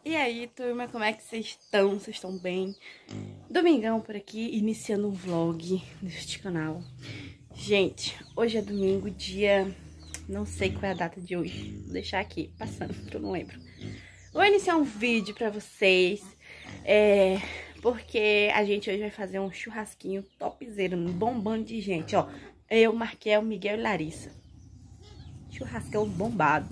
E aí, turma, como é que vocês estão? Vocês estão bem? Domingão por aqui, iniciando um vlog neste canal. Gente, hoje é domingo, dia... Não sei qual é a data de hoje. Vou deixar aqui, passando, que eu não lembro. Vou iniciar um vídeo pra vocês, porque a gente hoje vai fazer um churrasquinho topzera, um bombando de gente, ó. Eu, Marquel, Miguel e Larissa. Churrascão bombado.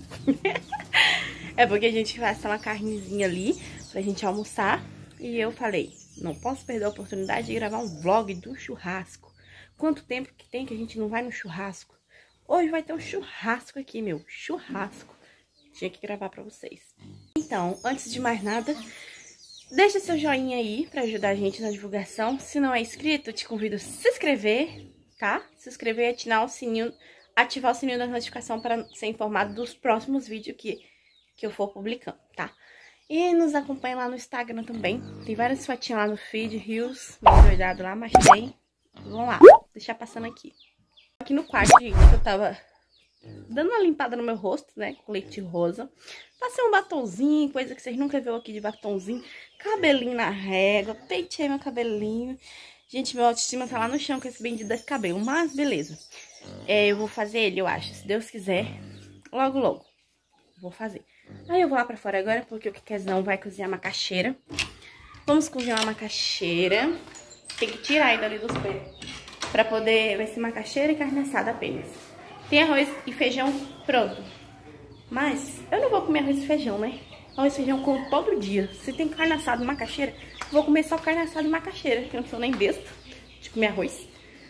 É porque a gente vai assar uma carnezinha ali pra gente almoçar. E eu falei, não posso perder a oportunidade de gravar um vlog do churrasco. Quanto tempo que tem que a gente não vai no churrasco? Hoje vai ter um churrasco aqui, meu. Churrasco. Tinha que gravar pra vocês. Então, antes de mais nada, deixa seu joinha aí pra ajudar a gente na divulgação. Se não é inscrito, eu te convido a se inscrever, tá? Se inscrever e ativar o sininho da notificação para ser informado dos próximos vídeos que eu for publicando, tá? E nos acompanha lá no Instagram também. Tem várias fotinhas lá no feed, Rios, meio doidado lá, mas tem. Vamos lá, deixar passando aqui. Aqui no quarto, gente, eu tava dando uma limpada no meu rosto, né, com leite rosa. Passei um batonzinho, coisa que vocês nunca viram aqui de batonzinho. Cabelinho na régua, penteei meu cabelinho. Gente, meu autoestima tá lá no chão com esse bendito desse cabelo, mas beleza. Eu vou fazer ele, eu acho, se Deus quiser, logo, logo. Vou fazer. Aí eu vou lá pra fora agora, porque o Quiquezão vai cozinhar macaxeira. Vamos cozinhar uma macaxeira. Tem que tirar ele ali dos pés, pra poder... Vai ser macaxeira e carne assada apenas. Tem arroz e feijão pronto. Mas eu não vou comer arroz e feijão, né? Arroz e feijão eu como todo dia. Se tem carne assada e macaxeira, eu vou comer só carne assada e macaxeira, que eu não sou nem besta de comer arroz.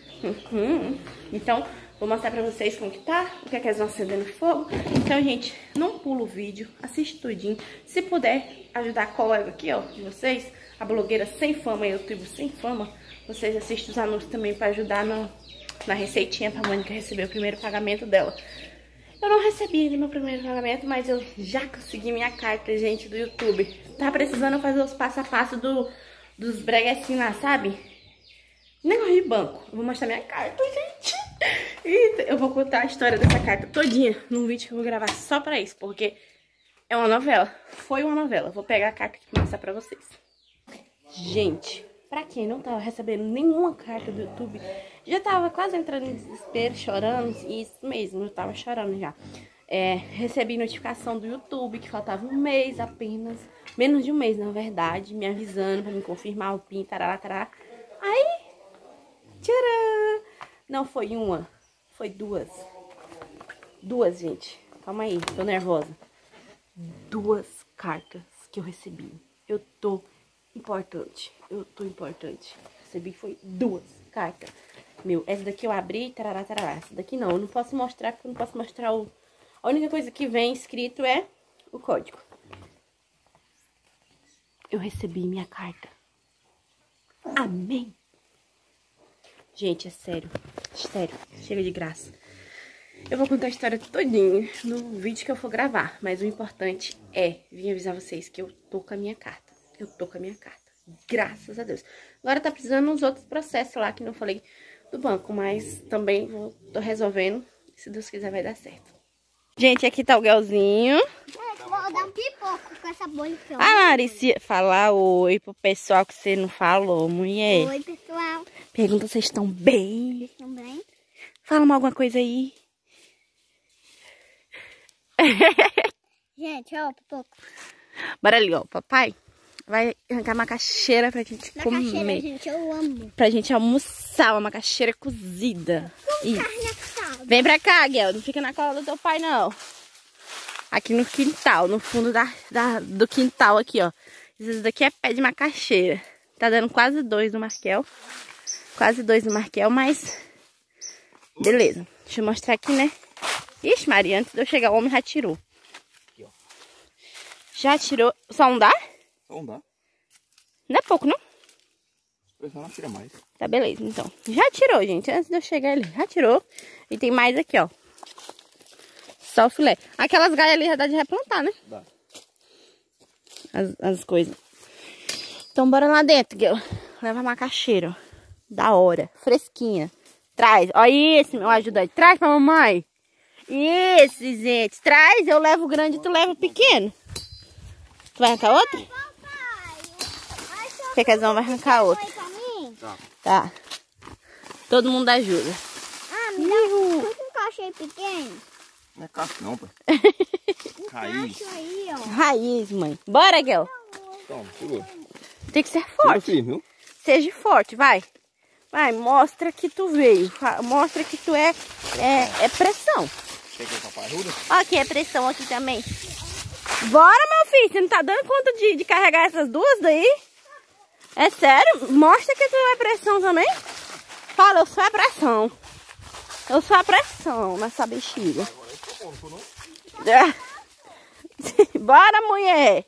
Então, vou mostrar pra vocês como que tá, o que é que eles vão acendendo fogo. Então, gente, não pula o vídeo, assiste tudinho. Se puder ajudar a colega aqui, ó, de vocês, a blogueira sem fama, YouTube sem fama, vocês assistem os anúncios também pra ajudar na receitinha pra Mônica receber o primeiro pagamento dela. Eu não recebi ainda meu primeiro pagamento, mas eu já consegui minha carta, gente, do YouTube. Tá precisando fazer os passo a passo dos breguecinhos lá, sabe? Negócio de banco. Eu vou mostrar minha carta, gente. E eu vou contar a história dessa carta todinha num vídeo que eu vou gravar só pra isso, porque é uma novela. Foi uma novela. Vou pegar a carta aqui e mostrar pra vocês. Gente, pra quem não tava recebendo nenhuma carta do YouTube, já tava quase entrando em desespero, chorando. Isso mesmo, eu tava chorando já. Recebi notificação do YouTube que faltava um mês apenas. Menos de um mês, na verdade, me avisando pra me confirmar o PIN, tarará, tarará. Aí... tcharam! Não foi uma, foi duas. Duas, gente. Calma aí, tô nervosa. Duas cartas que eu recebi. Eu tô importante. Recebi foi duas cartas. Meu, essa daqui eu abri, tarará, tarará. Essa daqui não, eu não posso mostrar, porque eu não posso mostrar o... A única coisa que vem escrito é o código. Eu recebi minha carta. Amém! Gente, é sério. Sério, chega de graça. Eu vou contar a história todinha no vídeo que eu for gravar. Mas o importante é vir avisar vocês que eu tô com a minha carta. Eu tô com a minha carta. Graças a Deus. Agora tá precisando uns outros processos lá que não falei do banco. Mas também tô resolvendo. Se Deus quiser vai dar certo. Gente, aqui tá o Guelzinho. Eu vou dar um pipoco com essa bolha aqui, ó. Ah, Larissa, falar oi pro pessoal que você não falou, mulher. Oi, pessoal. Pergunta se vocês estão bem. Vocês estão bem? Fala alguma coisa aí. Gente, ó, pipoco. Bora ali, ó. Papai vai arrancar macaxeira pra gente Macaxeira, comer. gente, eu amo. Pra gente almoçar, uma macaxeira cozida. Com carne assada. Vem pra cá, Guel. Não fica na cola do teu pai, não. Aqui no quintal, no fundo do quintal aqui, ó. Esse daqui é pé de macaxeira. Tá dando quase 2 no Marquel. Quase 2 no Marquel, mas... beleza. Deixa eu mostrar aqui, né? Ixi, Maria, antes de eu chegar, o homem já tirou. Aqui, ó. Já tirou. Só um dá? Só um dá. Não é pouco, não? O pessoal não tira mais. Tá, beleza, então. Já tirou, gente. Antes de eu chegar, ele já tirou. E tem mais aqui, ó. Só o filé. Aquelas galhas ali já dá de replantar, né? Dá. As coisas. Então, bora lá dentro, Guel. Leva a macaxeira, ó. Da hora. Fresquinha. Traz. Olha esse, meu ajudante. Traz pra mamãe. Esse, gente. Traz. Eu levo o grande e tu leva o pequeno. Tu vai arrancar outra? O Kekezão vai arrancar outra. Tá. Todo mundo ajuda. Ah, me dá um cachê pequeno. Não é cacho não, pai. Raiz. Cacho aí, ó. Raiz, mãe. Bora, Guel. Toma, segura. Tem que ser Segura forte. firme, viu? Seja forte, vai. Vai, mostra que tu veio. Mostra que tu é pressão. Quer que o papai ajuda? Ó, aqui é pressão aqui também. Bora, meu filho. Você não tá dando conta de carregar essas duas daí? É sério? Mostra que tu é pressão também. Fala, eu sou a pressão. Eu sou a pressão nessa bexiga. Bora, mulher.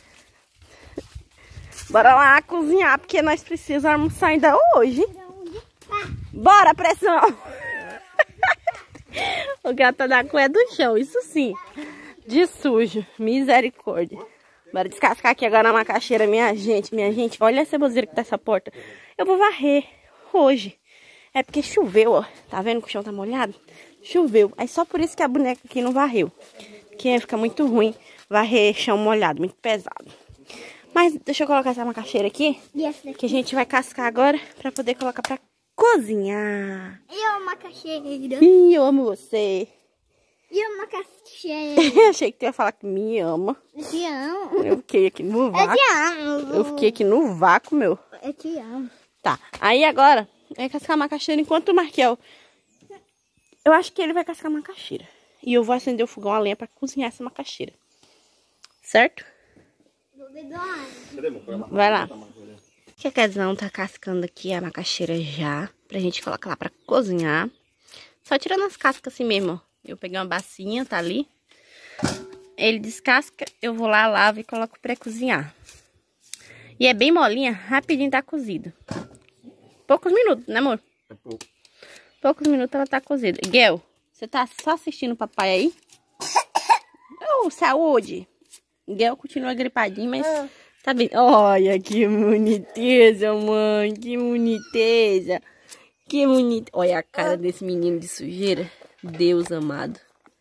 Bora lá cozinhar, porque nós precisamos almoçar ainda hoje. Bora, pressão. O gato tá da cueca do chão, isso sim. De sujo, misericórdia. Bora descascar aqui agora na macaxeira, minha gente. Olha a ceboseira que tá essa porta. Eu vou varrer hoje. É porque choveu, ó. Tá vendo que o chão tá molhado? Choveu. Aí só por isso que a boneca aqui não varreu. Porque fica muito ruim varrer chão molhado, muito pesado. Mas deixa eu colocar essa macaxeira aqui. Que a gente vai cascar agora pra poder colocar pra cozinhar. Eu amo macaxeira. Ih, eu amo você. Eu amo macaxeira. Eu achei que tu ia falar que me ama. Eu te amo. Eu fiquei aqui no vácuo. Eu te amo. Eu fiquei aqui no vácuo, meu. Eu te amo. Tá, aí agora é cascar a macaxeira enquanto o Markel... Eu acho que ele vai cascar a macaxeira. E eu vou acender o fogão a lenha pra cozinhar essa macaxeira. Certo? Vai lá. O Kekezão tá cascando aqui a macaxeira já. Pra gente colocar lá pra cozinhar. Só tirando as cascas assim mesmo, ó. Eu peguei uma bacinha, tá ali. Ele descasca, eu vou lá, lavo e coloco pra cozinhar. E é bem molinha, rapidinho tá cozida. Poucos minutos, né, amor? É pouco. Poucos minutos ela tá cozida. Guel, você tá só assistindo o papai aí? Oh, saúde! Guel continua gripadinho, mas tá bem. Olha que boniteza, mãe. Que boniteza. Que bonita. Olha a cara desse menino de sujeira. Deus amado.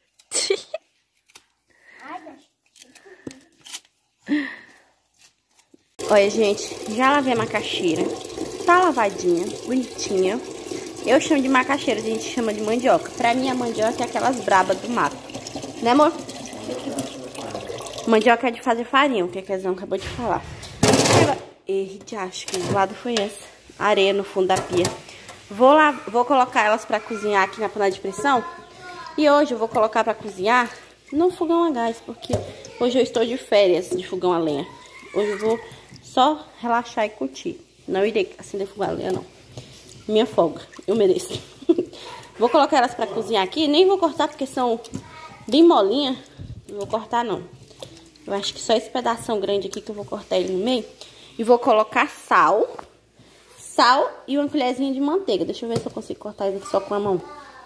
Olha, gente, já lavei a macaxeira. Tá lavadinha, bonitinha. Eu chamo de macaxeira, a gente chama de mandioca. Pra mim, a mandioca é aquelas brabas do mato. Né, amor? Mandioca é de fazer farinha, o Kekezão acabou de falar. Eita, acho que o lado foi esse. Areia no fundo da pia. Vou colocar elas pra cozinhar aqui na panela de pressão. E hoje eu vou colocar pra cozinhar no fogão a gás, porque hoje eu estou de férias de fogão a lenha. Hoje eu vou só relaxar e curtir. Não irei acender fogão a lenha, não. Minha folga, eu mereço. Vou colocar elas pra cozinhar aqui. Nem vou cortar porque são bem molinhas. Não vou cortar, não. Eu acho que só esse pedação grande aqui que eu vou cortar ele no meio. E vou colocar sal. Sal e uma colherzinha de manteiga. Deixa eu ver se eu consigo cortar isso aqui só com a mão.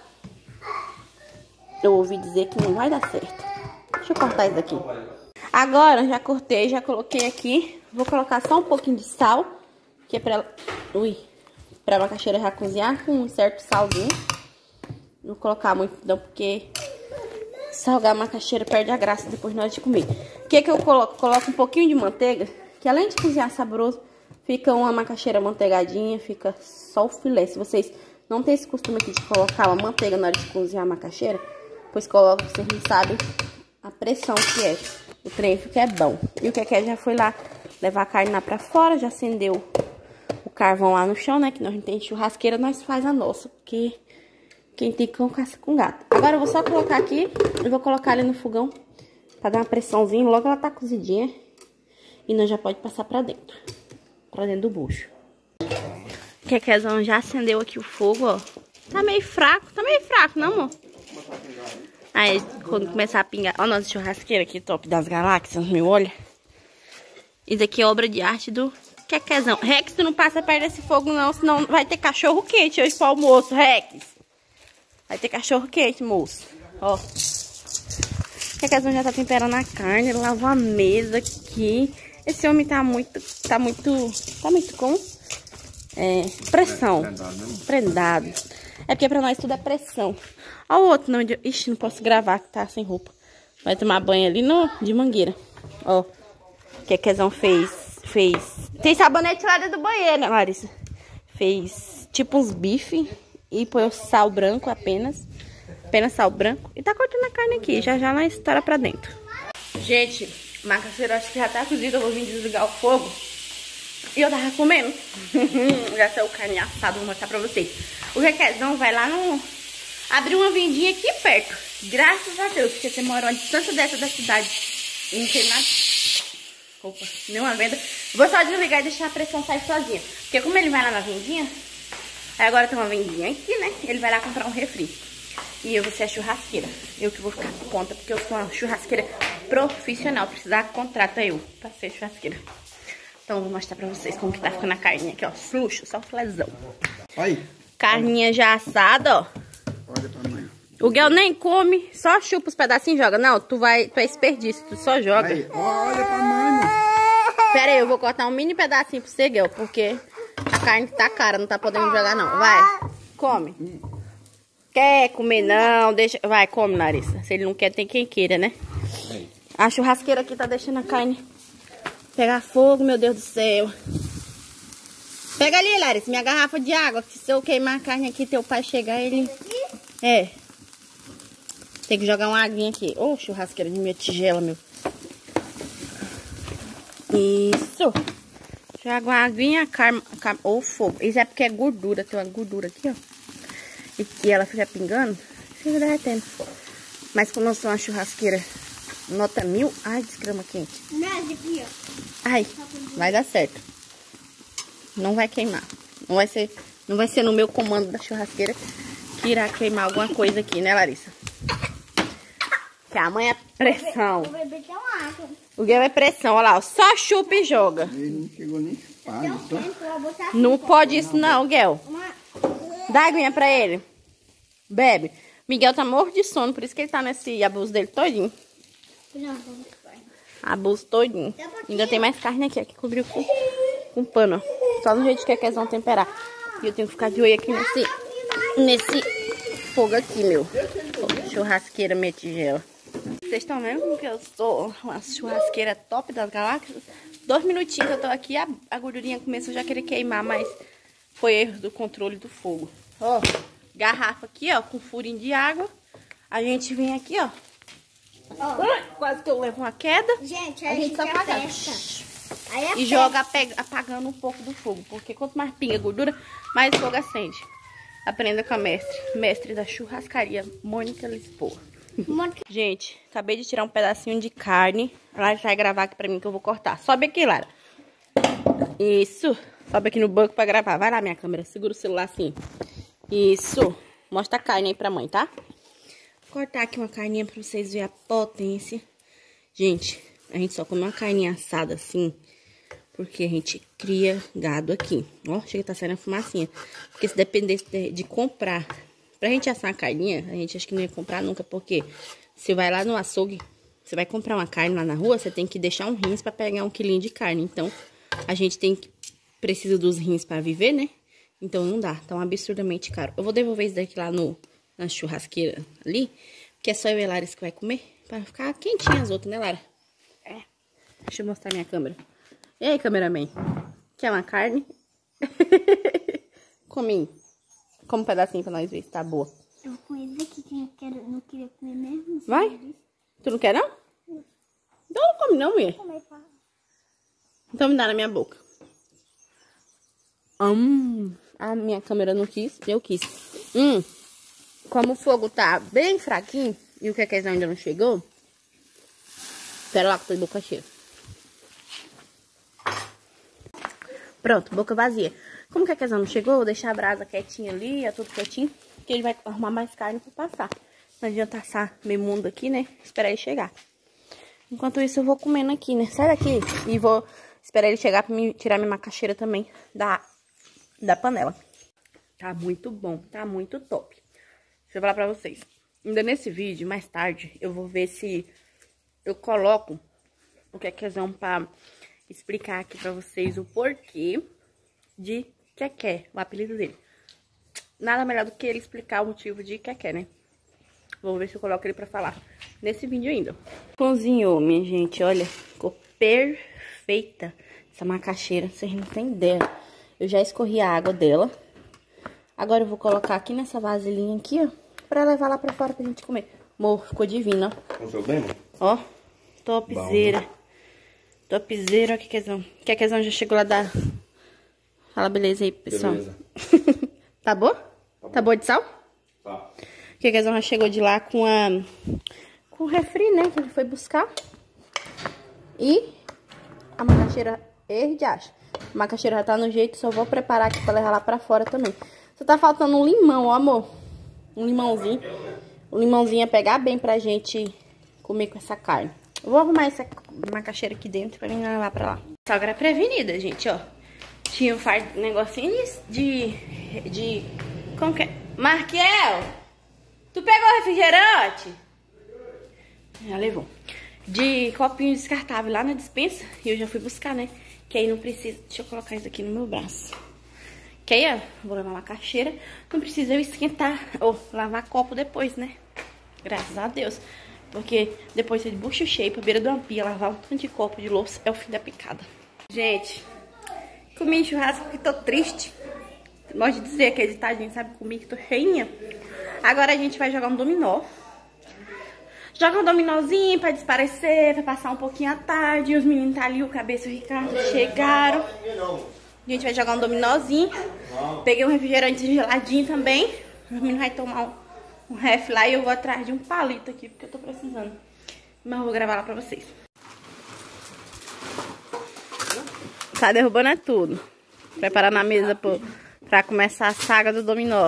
Eu ouvi dizer que não vai dar certo. Deixa eu cortar isso aqui. Agora, já cortei, já coloquei aqui. Vou colocar só um pouquinho de sal. Que é pra... Ui. Pra macaxeira já cozinhar com um certo salzinho. Não vou colocar muito não, porque salgar a macaxeira perde a graça depois na hora de comer. O que eu coloco? Coloco um pouquinho de manteiga, que além de cozinhar saboroso, fica uma macaxeira manteigadinha, fica só o filé. Se vocês não têm esse costume aqui de colocar uma manteiga na hora de cozinhar a macaxeira, pois coloca, vocês não sabem a pressão que é. O trem fica bom. E o Keké já foi lá levar a carne lá pra fora, já acendeu o carvão lá no chão, né? Que nós não tem churrasqueira, nós faz a nossa, porque quem tem cão caça com gato. Agora eu vou só colocar aqui e vou colocar ali no fogão pra dar uma pressãozinha. Logo ela tá cozidinha e nós já pode passar pra dentro do bucho. O Kekezão já acendeu aqui o fogo, ó. Tá meio fraco, não, amor? Aí quando começar a pingar... Ó, nossa churrasqueira aqui, top das galáxias, meu, olha. Isso aqui é obra de arte do Kekezão. Rex, tu não passa perto desse fogo não, senão vai ter cachorro quente hoje pro almoço, Rex. Vai ter cachorro quente, moço. Ó. O Kekezão já tá temperando a carne, ele lavou a mesa aqui. Esse homem tá muito com pressão. Prendado. É porque pra nós tudo é pressão. Ó o outro, não. Ixi, não posso gravar que tá sem roupa. Vai tomar banho ali de mangueira. Ó. Que a Quezão fez. Tem sabonete lá dentro do banheiro, né, Larissa? Fez tipo uns bife e põe o sal branco apenas. Apenas sal branco. E tá cortando a carne aqui. Já já nós estoura pra dentro. Gente, a macaxeira acho que já tá cozida. Eu vou vir desligar o fogo. E eu tava comendo. Já saiu carne assada, vou mostrar pra vocês. O Requezão vai lá no... Abrir uma vendinha aqui perto. Graças a Deus, porque você mora uma distância dessa da cidade. E não tem nada... Opa, nenhuma venda. Vou só desligar e deixar a pressão sair sozinha. Porque como ele vai lá na vendinha... Aí agora tem uma vendinha aqui, né? Ele vai lá comprar um refri. E eu vou ser a churrasqueira. Eu que vou ficar por conta, porque eu sou uma churrasqueira profissional. Precisar, contrata eu pra ser churrasqueira. Então eu vou mostrar pra vocês como que tá ficando a carninha aqui, ó. Luxo, só filézão. Aí. Carninha já assada, ó. Olha pra mãe. O Guel nem come, só chupa os pedacinhos e joga. Não, tu é desperdício, tu só joga. Aí, olha pra mãe. Pera aí, eu vou cortar um mini pedacinho pra você, Guel, porque a carne tá cara, não tá podendo jogar não. Vai, come. Quer comer não, deixa... Vai, come, Larissa. Se ele não quer, tem quem queira, né? Aí. A churrasqueira aqui tá deixando a carne pegar fogo, meu Deus do céu. Pega ali, Larissa, minha garrafa de água. Que se eu queimar a carne aqui, teu pai chegar, ele... É. Tem que jogar uma aguinha aqui. Ô, churrasqueira de minha tigela, meu. Isso. Joga uma aguinha, ou fogo. Isso é porque é gordura. Tem uma gordura aqui, ó. E que ela fica pingando, fica derretendo. Mas como eu sou uma churrasqueira nota 1000, ai, desgrama quente. Ai, vai dar certo. Não vai queimar. Não vai ser no meu comando da churrasqueira que irá queimar alguma coisa aqui, né, Larissa? Que a mãe é pressão. O Guel é pressão, olha lá, ó. Só chupa e joga. Ele não chegou nem chupado. Não pode isso não, Guel. Dá aguinha pra ele. Bebe. Miguel tá morto de sono, por isso que ele tá nesse abuso dele todinho. Abuso todinho. Ainda tem mais carne aqui, ó, que cobriu com pano, ó. Só no jeito que eles vão temperar. E eu tenho que ficar de olho aqui nesse fogo aqui, meu. Churrasqueira minha tigela. Vocês estão vendo que eu sou uma churrasqueira top das galáxias? 2 minutinhos que eu tô aqui, a gordurinha começou já a querer queimar, mas foi erro do controle do fogo. Ó, garrafa aqui, ó, com furinho de água. A gente vem aqui, ó. Quase que eu levo uma queda. Gente, a gente só apaga. E joga apagando um pouco do fogo. Porque quanto mais pinga gordura, mais fogo acende. Aprenda com a mestre da churrascaria, Mônica Lisboa. Gente, acabei de tirar um pedacinho de carne. A Lara vai gravar aqui pra mim que eu vou cortar. Sobe aqui, Lara. Isso. Sobe aqui no banco pra gravar. Vai lá, minha câmera. Segura o celular assim. Isso. Mostra a carne aí pra mãe, tá? Vou cortar aqui uma carninha pra vocês verem a potência. Gente, a gente só come uma carninha assada assim, porque a gente cria gado aqui. Ó, chega que tá saindo a fumacinha. Porque se dependesse de comprar pra gente assar uma carninha, a gente acha que não ia comprar nunca, porque você vai lá no açougue, você vai comprar uma carne lá na rua, você tem que deixar um rins pra pegar 1 quilinho de carne. Então, a gente precisa dos rins pra viver, né? Então, não dá, tá um absurdamente caro. Eu vou devolver isso daqui lá na churrasqueira ali, que é só eu e a Lara que vai comer, pra ficar quentinha as outras, né, Lara? É. Deixa eu mostrar minha câmera. E aí, cameraman? Quer uma carne? Come um pedacinho pra nós ver se tá boa. Eu comi aqui que eu não queria comer mesmo. Vai? Tu não quer, não? Então não come, não, mulher. Então me dá na minha boca. A minha câmera não quis, eu quis. Como o fogo tá bem fraquinho e o quequezão ainda não chegou, espera lá que eu tô de boca cheia. Pronto, boca vazia. Como o quequezão não chegou, eu vou deixar a brasa quietinha ali, tudo quietinho, que ele vai arrumar mais carne pra passar. Não adianta assar meio mundo aqui, né? Esperar ele chegar. Enquanto isso, eu vou comendo aqui, né? Sai daqui e vou esperar ele chegar pra me tirar minha macaxeira também da panela. Tá muito bom, tá muito top. Deixa eu falar pra vocês. Ainda nesse vídeo, mais tarde, eu vou ver se eu coloco o quequezão pra explicar aqui pra vocês o porquê de Quequé, o apelido dele. Nada melhor do que ele explicar o motivo de Quequé, né? Vou ver se eu coloco ele pra falar nesse vídeo ainda. Cozinhou, minha gente, olha, ficou perfeito. perfeita essa macaxeira, vocês não têm ideia. Eu já escorri a água dela. Agora eu vou colocar aqui nessa vasilhinha aqui, ó, pra levar lá pra fora pra gente comer. Amor, ficou divino, ó. Funcionou bem, mano? Ó, topzera. Bom, né? Topzera, ó, Kekezão. Kekezão já chegou lá da... Fala beleza aí, pessoal. Beleza. Tá boa? Tá boa de sal? Tá. Kekezão já chegou de lá com o refri, né, que ele foi buscar. E a macaxeira... A macaxeira já tá no jeito, só vou preparar aqui pra levar lá pra fora também. Só tá faltando um limão, ó, amor. Um limãozinho. O limãozinho ia pegar bem pra gente comer com essa carne. Eu vou arrumar essa macaxeira aqui dentro pra mim levar pra lá. Sogra é prevenida, gente, ó. Tinha um negocinho de... Como que é? Marquiel, tu pegou o refrigerante? Já levou. De copinho descartável lá na despensa. E eu já fui buscar, né? Que aí não precisa... Deixa eu colocar isso aqui no meu braço. Que aí, ó, vou levar uma macaxeira. Não precisa eu esquentar ou lavar copo depois, né? Graças a Deus. Porque depois de bucho cheio pra beira de uma pia, lavar um tanto de copo de louça é o fim da picada. Gente, comi churrasco que tô triste. Gosto de dizer aquele ditadinho, sabe? Comi que tô cheinha. Agora a gente vai jogar um dominó. Joga um dominózinho pra desaparecer, pra passar um pouquinho à tarde. Os meninos tá ali, o Cabeça e o Ricardo chegaram. A gente vai jogar um dominózinho. Peguei um refrigerante geladinho também. Os meninos vão tomar um ref lá e eu vou atrás de um palito aqui, porque eu tô precisando. Mas eu vou gravar lá pra vocês. Tá derrubando tudo. Preparar na mesa pra começar a saga do dominó.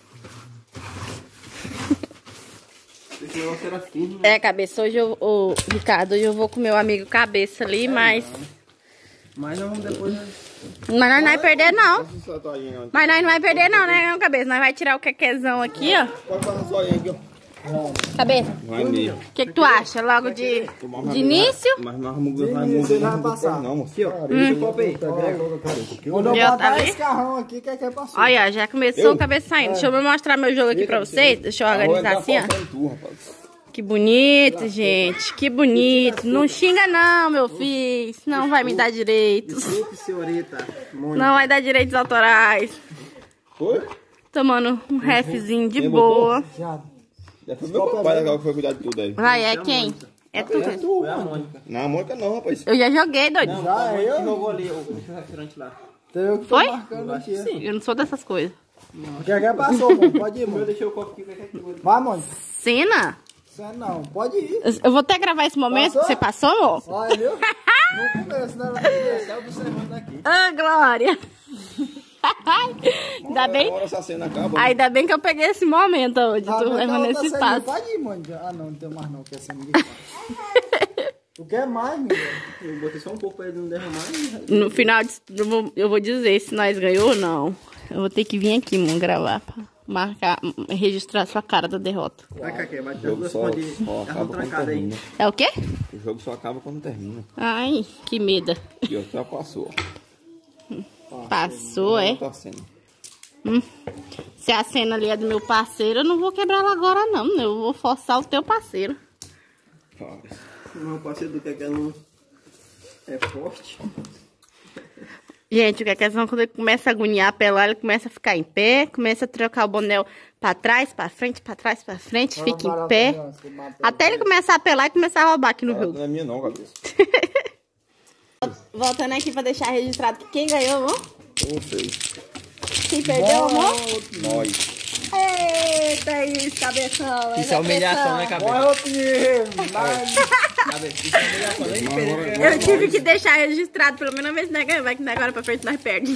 É, Cabeça, hoje Ricardo, hoje eu vou com meu amigo Cabeça ali, mas... Mas nós vamos depois... Mas nós não vai perder, não. Mas nós não vai perder, não, né, Cabeça? Nós vai tirar o quequezão aqui, ó. Pode passar só aí, ó. Cabeça, Vai mesmo. O que tu acha? Logo de início? Mas nós vamos passar. Não, aqui, ó. Quando eu botar esse carrão aqui, que passou. Olha, já começou o Cabeça saindo. Deixa eu mostrar meu jogo aqui pra vocês. Deixa eu organizar assim, ó. Que bonito, gente. Que bonito. Não xinga não, meu filho. Não vai me dar direitos. Não vai dar direitos autorais. Foi? Tomando um refzinho de boa. Já foi meu papai que foi cuidar de tudo aí. Vai, é quem? É tu. Foi a Mônica. Não, a Mônica não, rapaz. Eu já joguei, doido. Já eu? Jogou ali o restaurante lá. Eu que tô Foi? marcando aqui. Eu não sou dessas coisas. O que é passou, mano? Pode ir, mano. Eu deixei o copo aqui. Vai, mano. Cena? Você não, pode ir. Eu vou até gravar esse momento que você passou, amor. Olha, viu? No começo, né? Ela observando aqui. Ah, Glória. Ainda bem. Essa cena acaba. Ainda bem que eu peguei esse momento hoje. Tu levando esse passo. Pode ir, mano. Ah, não tem mais não. Quer ser ninguém. Tu quer mais, meu? Eu botei só um pouco pra ele não derramar. No final, eu vou dizer se nós ganhou ou não. Eu vou ter que vir aqui, mano, gravar. Pra marcar, registrar sua cara da derrota. Vai, Caqué, vai ter duas pontinhas. Acaba quando termina. É o quê? O jogo só acaba quando termina. Ai, que medo. E eu já passou. Passou, é? Se a cena ali é do meu parceiro, eu não vou quebrar ela agora, não. Eu vou forçar o teu parceiro. Meu parceiro do Caqué não é forte. Gente, o Caquezão, quando ele começa a agoniar, apelar, ele começa a ficar em pé, começa a trocar o boné pra trás, pra frente, fica em pé. Até ele começar a apelar e começar a roubar aqui no jogo. Não é minha não, Cabeça. Voltando aqui pra deixar registrado que quem ganhou, amor? Vocês. Quem perdeu, amor? Nós. Eita, isso, Cabeção. Isso é humilhação, né, Cabeça? Eu tive que deixar registrado, pelo menos uma vez nós ganhamos, vai que agora pra frente nós perdemos.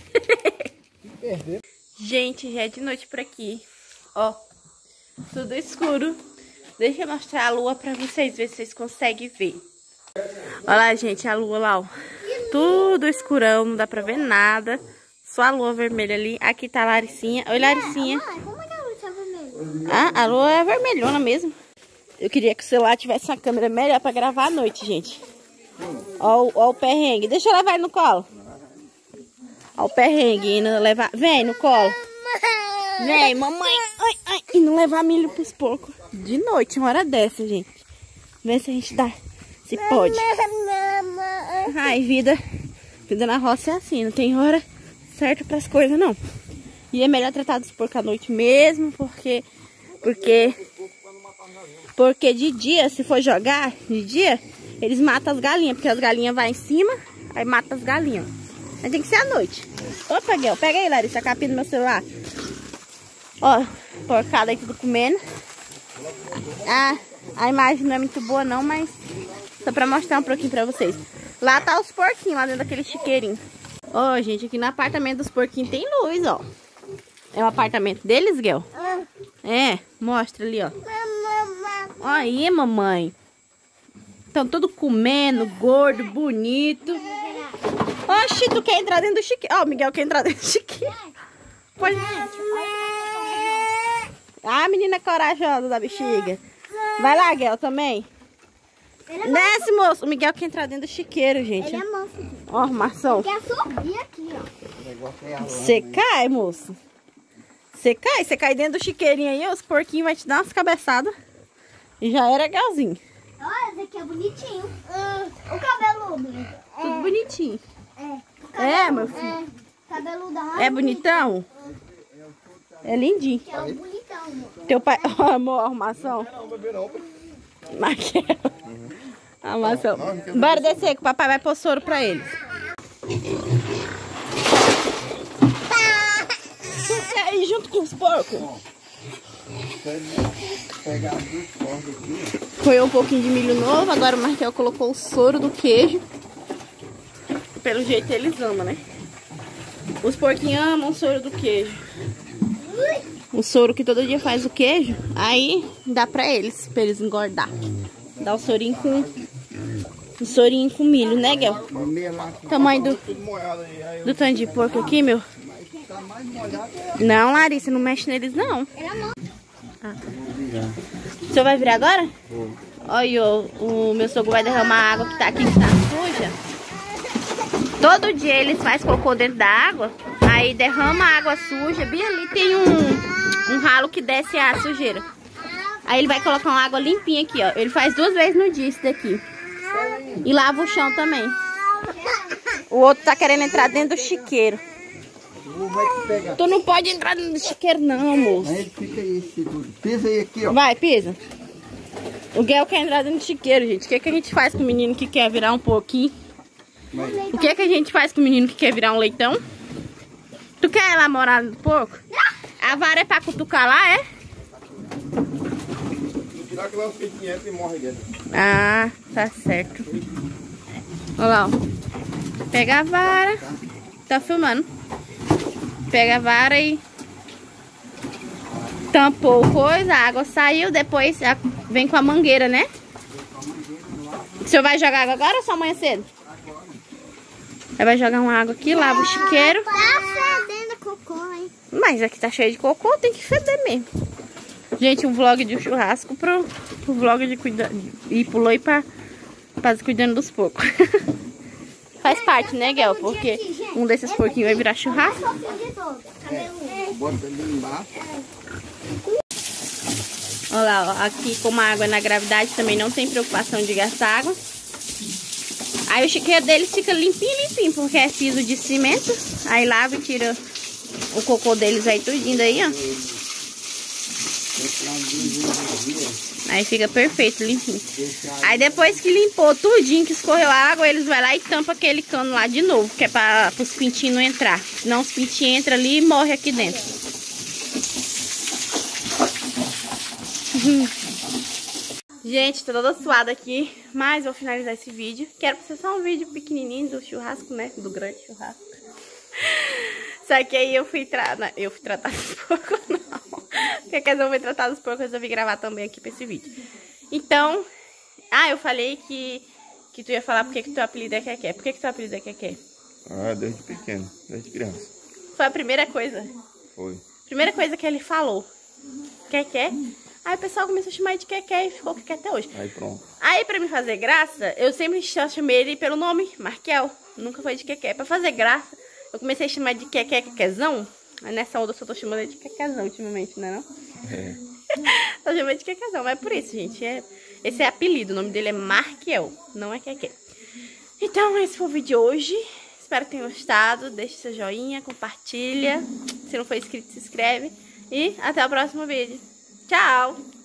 Gente, já é de noite por aqui. Ó, tudo escuro. Deixa eu mostrar a lua pra vocês, ver se vocês conseguem ver. Olha lá, gente, a lua lá, ó. Tudo escurão, não dá pra ver nada. Só a lua vermelha ali. Aqui tá a Laricinha. Oi, Laricinha. Como é que a luz tá vermelha? Ah, a lua é vermelhona mesmo. Eu queria que o celular tivesse uma câmera melhor pra gravar à noite, gente. Ó o perrengue. Deixa eu levar ele no colo. Ó o perrengue. E não levar... Vem no colo. Vem, mamãe. Ai, ai. E não levar milho pros porcos. De noite, uma hora dessa, gente. Vê se a gente dá... Se pode. Ai, vida na roça é assim, não tem hora certa para as coisas, não. E é melhor tratar dos porcos à noite mesmo, porque de dia, se for jogar, de dia, eles matam as galinhas, porque as galinhas vão em cima, aí mata as galinhas. Mas tem que ser à noite. Opa, Guel, pega aí, Larissa, a capinha do meu celular. Ó, porcada aí tudo comendo. A imagem não é muito boa não, mas só pra mostrar um pouquinho pra vocês. Lá tá os porquinhos, lá dentro daquele chiqueirinho. Ó, gente, aqui no apartamento dos porquinhos tem luz, ó. É o apartamento deles, Guel? É, mostra ali, ó. Aí, mamãe. Estão tudo comendo, gordo, bonito. Oxi, tu quer entrar dentro do chiqueiro? Ó, o Miguel quer entrar dentro do chiqueiro. Pois... Ah, menina corajosa da bexiga. Vai lá, Guel, também. Desce, moço. O Miguel quer entrar dentro do chiqueiro, gente. Ele é moço. Ó, armação. Quer subir aqui, ó. Você cai, moço. Você cai dentro do chiqueirinho aí, os porquinhos vão te dar umas cabeçadas. E já era legalzinho. Olha, esse aqui é bonitinho. O cabeludo. Tudo bonitinho. É, meu filho. Cabeludo. É bonitão? É lindinho. É o bonitão, amor. Teu pai... Ó, amor, arrumação. Maquela. Arrumação. Bora descer que o papai vai pôr soro pra eles. E aí, junto com os porcos. Foi um pouquinho de milho novo. Agora o Markel colocou o soro do queijo. Pelo jeito eles amam, né? Os porquinhos amam o soro do queijo. O soro que todo dia faz o queijo. Aí dá pra eles engordar. Dá o sorinho com milho, né, Guel? Tamanho do tanto de porco aqui, meu. Não, Larissa, não mexe neles, não. O senhor vai virar agora? Olha, o meu sogro vai derramar a água que tá aqui, que tá suja. Todo dia eles fazem cocô dentro da água. Aí derrama a água suja. Bem ali tem um ralo que desce a sujeira. Aí ele vai colocar uma água limpinha aqui, ó. Ele faz 2 vezes no dia isso daqui. E lava o chão também. O outro tá querendo entrar dentro do chiqueiro. Tu não pode entrar dentro do chiqueiro não, moço. Aí ele fica aí, seguro. Pisa aí aqui, ó. Vai, pisa. O Guel quer entrar dentro do chiqueiro, gente. O que a gente faz com o menino que quer virar um pouquinho? O que a gente faz com o menino que quer virar um leitão? Tu quer lá morar no porco? A vara é pra cutucar lá, é? Tirar aquela fitinha e morre dentro. Ah, tá certo. Olha lá, ó. Pega a vara. Tá filmando. Pega a vara e tampou coisa, a água saiu, depois vem com a mangueira, né? O senhor vai jogar água agora ou só amanhã cedo? Aí vai jogar uma água aqui, lava o chiqueiro. Tá fedendo cocô, hein? Mas aqui tá cheio de cocô, tem que feder mesmo. Gente, um vlog de churrasco pro vlog de cuidar. E pulou aí pra cuidando dos porcos. Faz parte, né, Guel? Porque um desses porquinhos vai virar churrasco. Bota ali embaixo. Olha lá, ó, aqui como a água é na gravidade, também não tem preocupação de gastar água. Aí o chiqueiro deles fica limpinho, porque é piso de cimento. Aí lava e tira o cocô deles aí tudinho daí, ó. Aí fica perfeito, limpinho. Aí depois que limpou tudinho, que escorreu a água, eles vão lá e tampam aquele cano lá de novo, que é para os pintinhos não entrar. Senão os pintinhos entram ali e morrem aqui dentro. Gente, tô toda suada aqui, mas vou finalizar esse vídeo. Quero ser só um vídeo pequenininho do churrasco, né? Do grande churrasco. Só que aí eu fui tratar dos porcos, não. Porque quer dizer, eu fui tratar dos porcos, eu resolvi gravar também aqui pra esse vídeo. Então, eu falei que tu ia falar porque que teu apelido é Keké. Por que teu apelido é Keké? Ah, desde pequeno, desde criança. Foi a primeira coisa? Foi. Primeira coisa que ele falou. Keké. Aí o pessoal começou a chamar ele de Keké e ficou Keké até hoje. Aí pronto. Aí pra me fazer graça, eu sempre chamei ele pelo nome, Markel. Nunca foi de Keké. Pra fazer graça, eu comecei a chamar de Keké, Kekézão. Aí nessa onda eu só tô chamando ele de Kekézão ultimamente, né não? É. Tô chamando de Kekézão, mas é por isso, gente. Esse é apelido, o nome dele é Marquiel, não é Keké. Então, esse foi o vídeo de hoje. Espero que tenham gostado. Deixe seu joinha, compartilha. Se não for inscrito, se inscreve. E até o próximo vídeo. Tchau!